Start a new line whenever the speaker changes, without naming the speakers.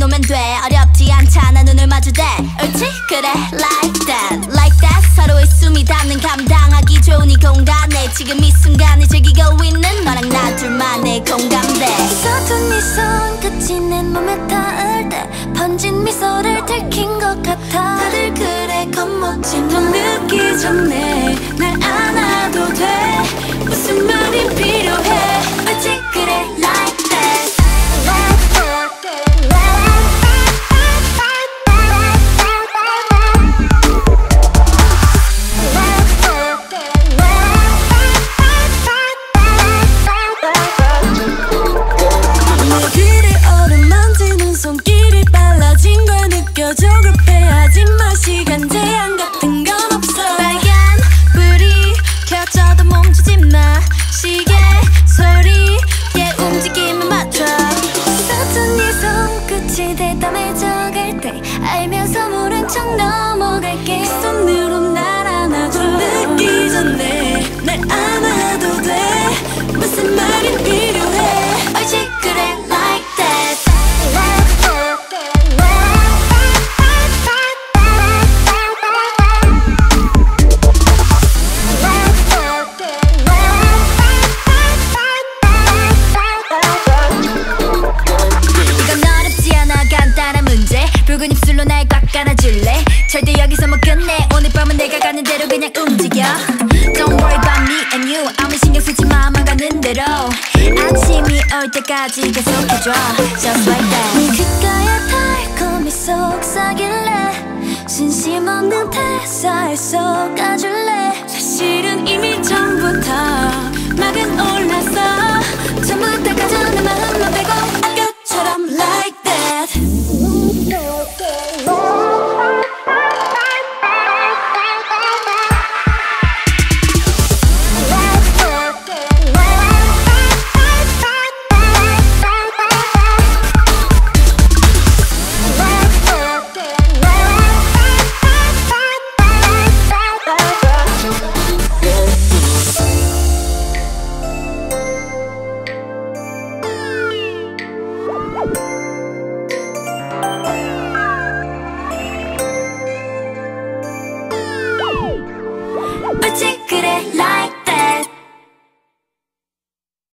놓으면 돼. 어렵지 않잖아 눈을 마주대. 옳지? 그래 like that 서로의 숨이 닿는 감당하기 좋은 이 공간에 지금 이 순간을 즐기고 있는 너랑 나 둘만의 공감대.
서툰 네 손끝이 내 몸에 닿을 때 번진 미소를 들킨 것 같아. 다들 그래 겁먹지 너 늦기 전에 날 안아도 돼. 무슨 말이 필요해. 옳지? 그래 like that. 손길이 빨라진 걸 느껴. 조급해하지 마. 시간 제한 같은 건 없어.
빨간 불이 켜져도 멈추지 마. 시계 소리에 움직임을 맞춰.
서툰 네 손끝이 대담해 적을 때 알면서 모른 척 넘어갈게.
손으로 날 안아줘. 늦기 전에 날 안아도 돼. 무슨 말이 필요해.
옳지 그래 like that.
붉은 입술로 날 꽉 안아줄래. 절대 여기서 못 끝내. 오늘 밤은 내가 가는 대로 그냥 움직여. Don't worry about me and you. 아무 신경 쓰지 마. 만 가는 대로 아침이 올 때까지 계속해줘. Just like that.
네 귓가에 달콤히 속삭일래. 진심 없는 대사에 속아줄래.
사실은 이미 전부터 막은 올랐어.
전부 다 가져 내 마음만 빼고
아까처럼 like that.
옳지 그래 like that.